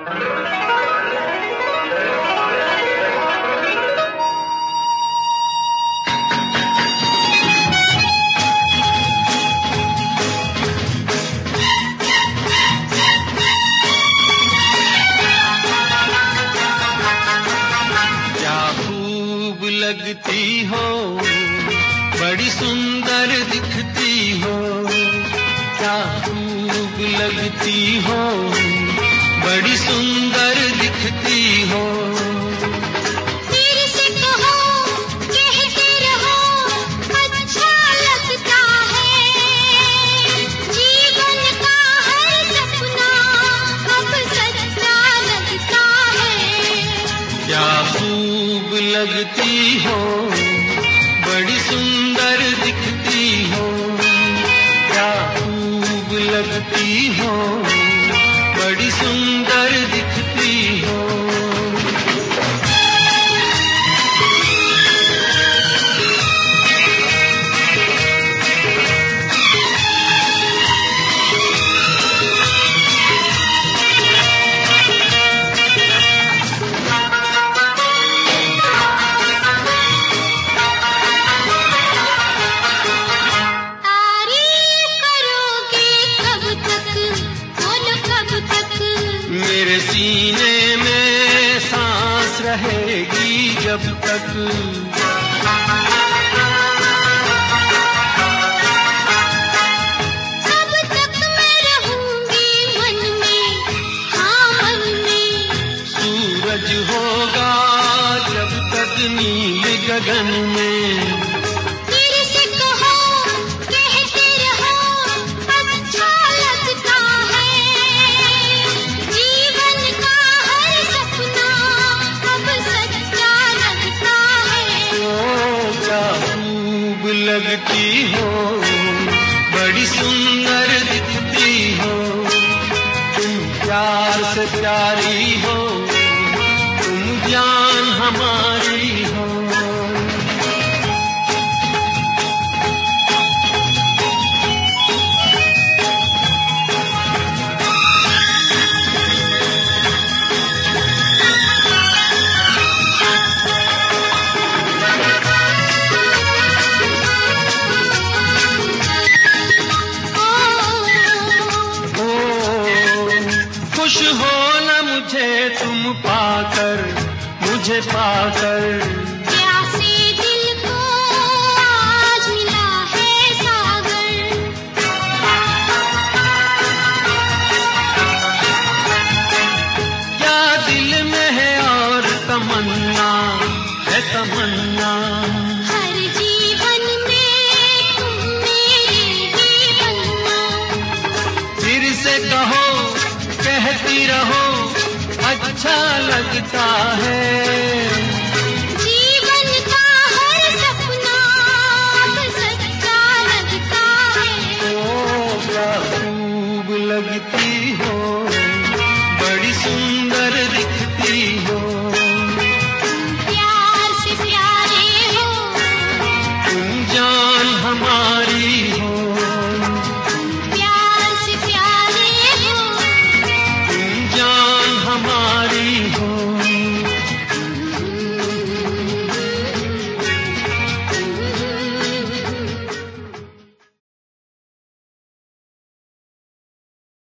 लगती हो, बड़ी सुंदर दिखती हो, क्या खूब लगती हो, बड़ी सुंदर दिखती हो। फिर से कहो, कहते रहो, अच्छा लगता है, जीवन का हर सपना अब सच्चा लगता है। क्या खूब लगती हो, बड़ी सुंदर दिखती हो, क्या खूब लगती हो, बड़ी सुंदर दिखती हो। मेरे सीने में सांस रहेगी जब तक, तब तक मैं रहूंगी मन में, हाँ मन में। सूरज होगा जब तक नील गगन में। फिर से कहो, कहते रहो, अच्छा लगता है, जीवन का हर सपना अब सच्चा लगता है। ओ क्या खूब लगती हो, बड़ी सुंदर दिखती हो, तुम प्यार से प्यारी हो, तुम जान हमारी हो। खुश हो न मुझे तुम पाकर, मुझे पाकर, प्यासे दिल को आज मिला है सागर। क्या दिल में है और तमन्ना है तमन्ना, हर जीवन में तुम मेरे ही बनना। फिर से कहो, कहती रहो, अच्छा लगता है, जीवन का हर सपना अब सच्चा लगता है। ओ क्या खूब लगती